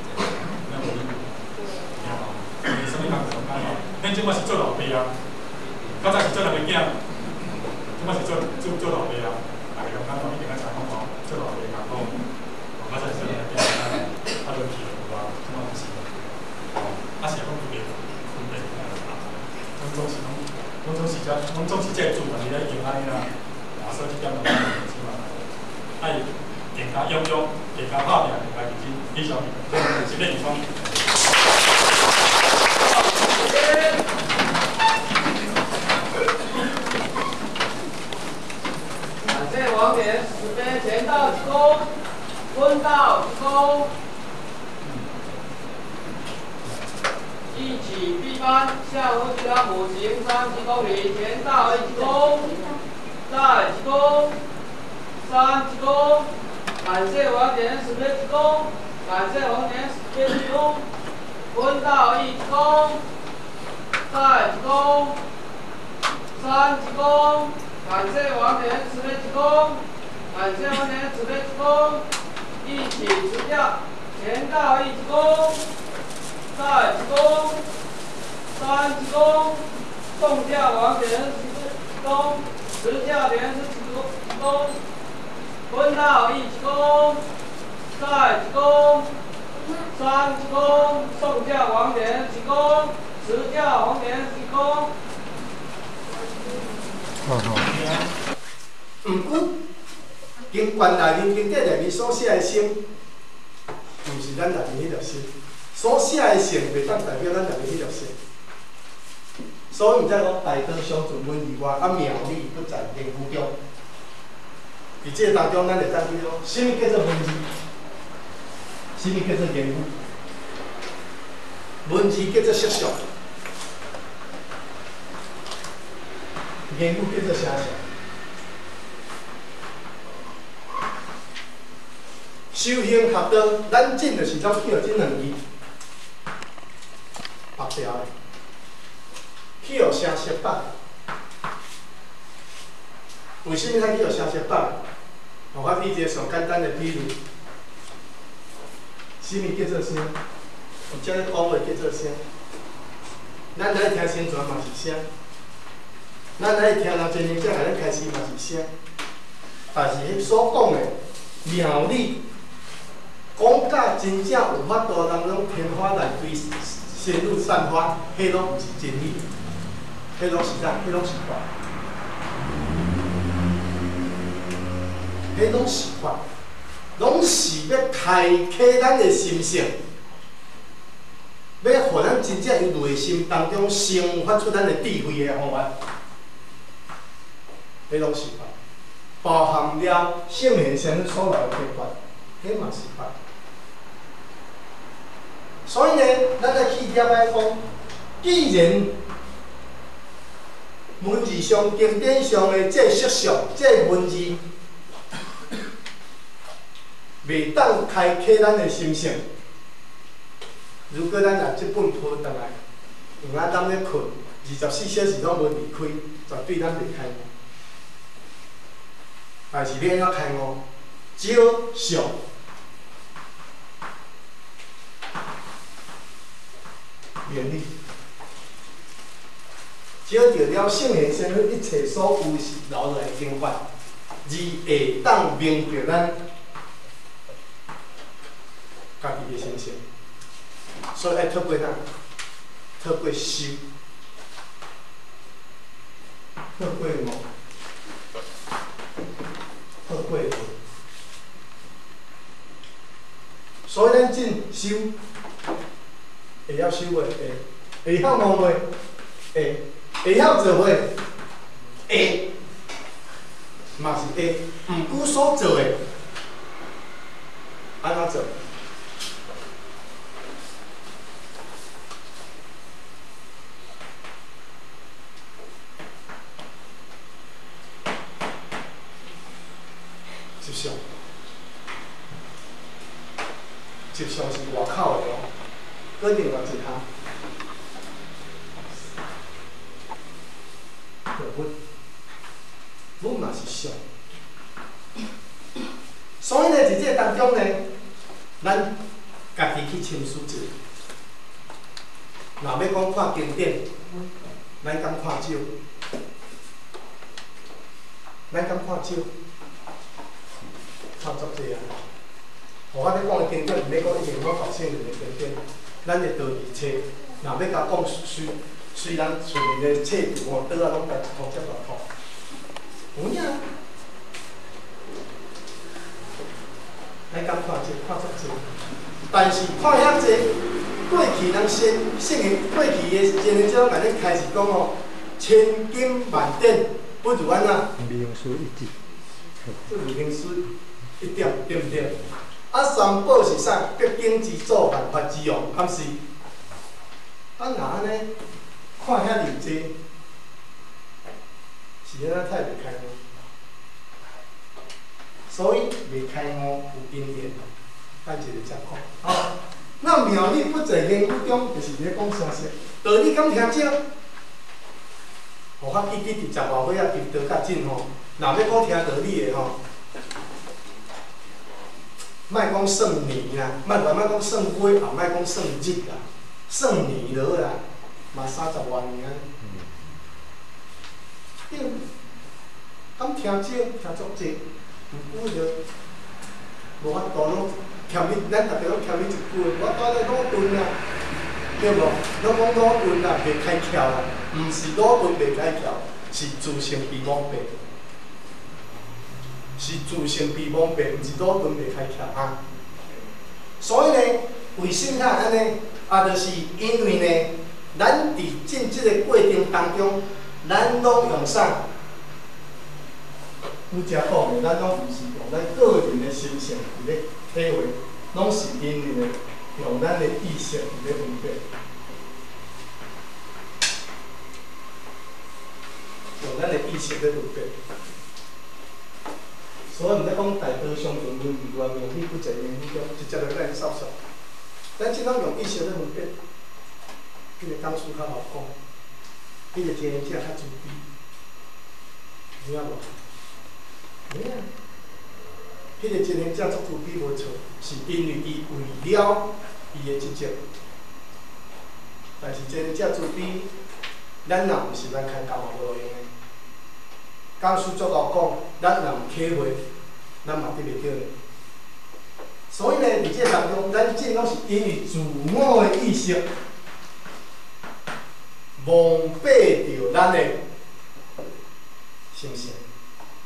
什么工作人间哦？咱即摆是做老爸啊，较早是做人个囝，即摆是做老爸啊。大家人间哦，一定要知讲哦，做老爸工作，较早是做人个囝，啊，落去有啊，即摆不是。啊，是讲分别，拢总是这主题咧用安尼啦。啊，所以这点就起码爱更加勇勇，更加拍拼，更加认真，以上是咧地方。 感谢王田慈悲前道鞠躬，坤道鞠躬，一起闭班，向夫妻老母行3鞠躬礼，前道1鞠躬，再鞠躬，3鞠躬，感谢王田慈悲鞠躬，感谢王田慈悲鞠躬，坤道1鞠躬。再鞠躬，3鞠躬，感谢王田慈悲鞠躬，感谢王田慈悲鞠躬，一起持教，前道1鞠躬，再鞠躬，3鞠躬，宋教王田慈悲鞠躬，持教田慈鞠躬，坤道1鞠躬，再鞠躬，3鞠躬，宋教王田鞠躬。持教王田鞠躬。 毋过，经关内面经典内面所写的圣，毋是咱内面迄条圣。所写的圣袂当代表咱内面迄条圣。所以毋才讲大道相存文以外，啊妙理不在言语中。伫这当中，咱会当去讲，什么叫做文字？什么叫做言语？文字叫做色相。言语叫做声相，修行学道，咱真就是拢去互这两字，白条的，去互声色法。为什么咱去互声色法？我举一个上简单的比喻，什么叫做声？有遮咧讲话叫做声，咱来听宣传嘛是声。咱来听人真真正咱开始嘛是声，但是迄所讲的妙理，讲甲真正有法度人拢天花乱坠深入散发，迄拢毋是真理，迄拢是啥？迄拢是法，迄拢是法，拢是要开启咱的心性， 要互咱真正由内心当中生发出咱的智慧的方法，迄拢是法，包含了圣贤先生所留的法，迄嘛是法。所以呢，咱来去点来讲，既然文字上、经典上的这色相、这文字，袂当开启咱的心性。如果咱若即本抱倒来，用啊当咧困，24小时拢无离开，绝对咱袂开悟。但是你要开悟，少上。原理，照着了圣贤先生一切所有是留落来经法，而会当明着咱家己的心性。所以爱透过哪？透过修，透过悟，透过学。所以咱真修。会晓修袂？会晓悟袂？会晓做袂？会，嘛是会，毋久所做的，安怎做？接受，接受是外口的哦。搁另外一项，阮嘛是相。所以呢，伫这当中呢，咱家己去深思者。若要讲看经典，咱敢看少？咱敢看少？看足济啊！我咧讲的经典，毋免讲一定好搞圣人的经典。咱的道义册，若要甲讲虽然厝面的册图吼，倒啊拢家一套接落套，有影。咱敢看这看足济，但是看遐济，过去人圣贤过去的前人者，安尼开始讲吼，千经万典不如安怎？名师一指，这名师一点，对不对？啊，三宝是啥？必经之祖，万法之用，敢是？啊，若安尼看遐尔济，是安怎太袂开悟？所以袂开悟有因缘，咱一个再看。好，那妙理不在言语中，就是咧讲啥事？道理敢听少？互较记伫10外岁啊，记得较紧吼。若要讲听道理的吼。莫讲算年啦，莫讲算月，也莫讲算日啦，算年落啦，嘛30多年。对，敢听少，听足济，毋久就无法度拢欠你，咱逐个拢欠你一句，我当咧努顿啦，对无？拢讲努顿啦，袂开窍啦，毋是努顿袂开窍，是自性被蒙蔽。是自性被蒙蔽，毋是努顿袂开窍啊。所以呢，为甚么安尼？就是因为呢，咱伫进即个过程当中，咱拢用啥？拄则讲的，咱拢毋是用咱个人的心性伫咧体会，拢是因为呢，用咱的意识伫咧分辨，用咱的意识咧分辨。所以毋才讲大道相存，文语言名理不在言语中，直接就来扫扫。咱即拢用意识咧分辨，迄个讲书较好讲，迄个经验者较自卑，有影无？有影。迄个经验者足自卑无错，是因为伊为了伊的职责。但是经验者自卑，咱若毋是咱开教嘛无路用的。讲书足够讲，咱若毋体会，咱嘛得袂着咧。所以呢，伫这当中，咱尽拢是因为自我的意识蒙蔽着咱的心性。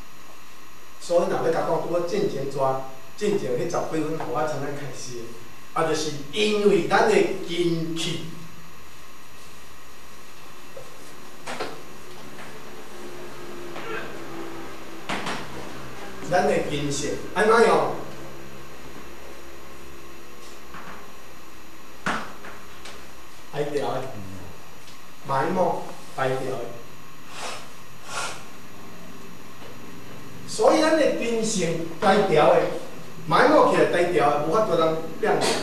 所以若要甲讲，拄我进前迄10几分互我从咱开始的， 啊，就是因为咱的筋气。 咱的筋血安怎样？排掉的，埋没排掉的。所以咱的筋性排掉的，埋没起来排掉的，无法度通变掉。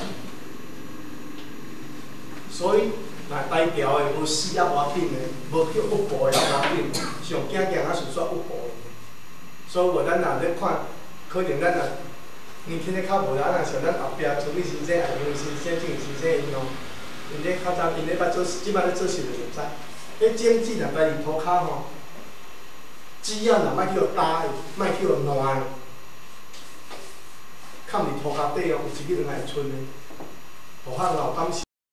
所以，若排掉的无死啊活紧的，无叫腹部的活紧，上惊惊啊是煞腹部的。 所以话，咱若咧看，可能咱若年轻咧较无啦，若像咱后壁处理先生、爱用先生、郑先生因哦，因咧较早因咧捌做，即摆咧做事就袂使。迄整指若家己涂骹吼，指甲若莫去互打的，莫去互烂的，嵌伫涂骹底哦，有一日两下会剩的。互汉有感受